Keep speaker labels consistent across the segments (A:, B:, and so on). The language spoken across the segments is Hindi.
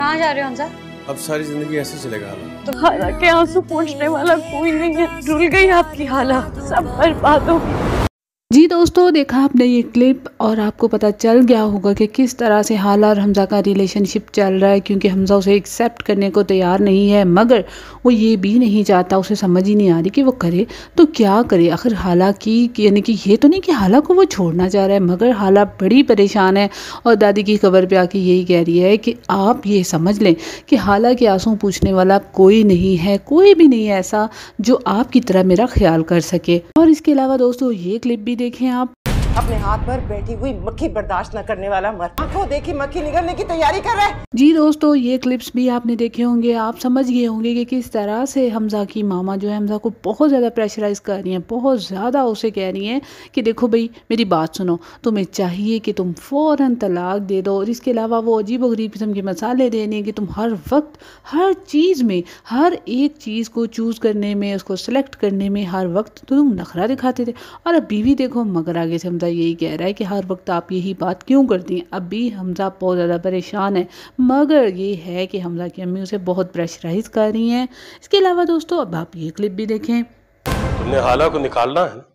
A: कहाँ जा रहे हो हमजा?
B: अब सारी जिंदगी ऐसे चलेगा हालात।
A: तो हालांकि आंसू पोंछने वाला कोई नहीं है। रुल गई आपकी हालत, सब बर्बाद हो गई।
C: जी दोस्तों, देखा आपने ये क्लिप और आपको पता चल गया होगा कि किस तरह से हाला और हमजा का रिलेशनशिप चल रहा है, क्योंकि हमजा उसे एक्सेप्ट करने को तैयार नहीं है, मगर वो ये भी नहीं चाहता, उसे समझ ही नहीं आ रही कि वो करे तो क्या करे। आखिर हाला की यानी कि ये तो नहीं कि हाला को वो छोड़ना चाह रहा है, मगर हाला बड़ी परेशान है और दादी की खबर पे आके यही कह रही है कि आप ये समझ लें कि हाला के आंसू पूछने वाला कोई नहीं है, कोई भी नहीं है ऐसा जो आपकी तरह मेरा ख्याल कर सके। और इसके अलावा दोस्तों ये क्लिप भी देखें आप।
D: अपने हाथ पर बैठी हुई मक्खी बर्दाश्त न करने वाला मर्द आंखों देखी मक्खी निगलने की तैयारी कर रहा है।
C: जी दोस्तों, ये क्लिप्स भी आपने देखे होंगे, आप समझ गए होंगे कि किस तरह से हमजा की मामा जो है हमजा को बहुत ज़्यादा प्रेशराइज कर रही हैं, बहुत ज़्यादा उसे कह रही हैं कि देखो भाई मेरी बात सुनो, तुम्हें चाहिए कि तुम फ़ौरन तलाक दे दो। और इसके अलावा वो अजीब गरीब किस्म के मसाले दे रही हैं कि तुम हर वक्त हर चीज़ में, हर एक चीज़ को चूज़ करने में, उसको सेलेक्ट करने में हर वक्त तुम नखरा दिखाते थे। और अब बीवी देखो, मगर आगे से हमजा यही कह रहा है कि हर वक्त आप यही बात क्यों करती हैं। अब भी हमजा बहुत ज़्यादा परेशान है, मगर ये है कि हमजा की अम्मी उसे बहुत प्रेशराइज कर रही हैं। इसके अलावा दोस्तों अब आप ये क्लिप भी देखें।
B: तुमने हाला को निकालना है,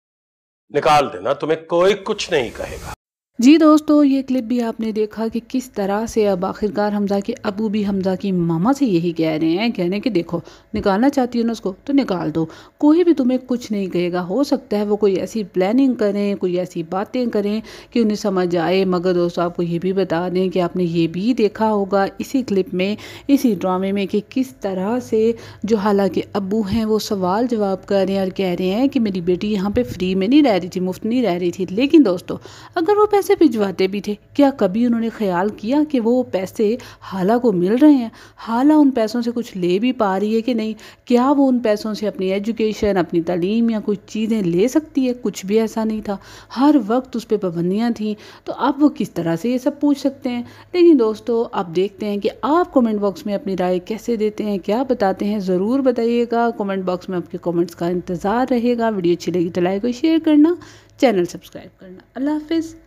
B: निकाल देना, तुम्हें कोई कुछ नहीं कहेगा।
C: जी दोस्तों, ये क्लिप भी आपने देखा कि किस तरह से अब आखिरकार हमजा के अबू भी हमजा की मामा से यही कह रहे हैं, कह रहे हैं कि देखो निकालना चाहती हो ना उसको तो निकाल दो, कोई भी तुम्हें कुछ नहीं कहेगा। हो सकता है वो कोई ऐसी प्लानिंग करें, कोई ऐसी बातें करें कि उन्हें समझ आए, मगर दोस्तों आपको ये भी बता दें कि आपने ये भी देखा होगा इसी क्लिप में, इसी ड्रामे में, कि किस तरह से जो हालांकि अबू हैं वो सवाल जवाब कर रहे हैं और कह रहे हैं कि मेरी बेटी यहाँ पर फ्री में नहीं रह रही थी, मुफ्त नहीं रह रही थी। लेकिन दोस्तों अगर वो पैसे भिजवाते भी थे, क्या कभी उन्होंने ख्याल किया कि वो पैसे हाला को मिल रहे हैं, हाला उन पैसों से कुछ ले भी पा रही है कि नहीं, क्या वो उन पैसों से अपनी एजुकेशन, अपनी तालीम या कुछ चीज़ें ले सकती है? कुछ भी ऐसा नहीं था, हर वक्त उस पर पाबंदियाँ थीं। तो अब वो किस तरह से ये सब पूछ सकते हैं? लेकिन दोस्तों आप देखते हैं कि आप कमेंट बॉक्स में अपनी राय कैसे देते हैं, क्या बताते हैं, ज़रूर बताइएगा। कमेंट बॉक्स में आपके कमेंट्स का इंतज़ार रहेगा। वीडियो अच्छी लगी तो लाइक और शेयर करना, चैनल सब्सक्राइब करना। अल्लाह हाफिज़।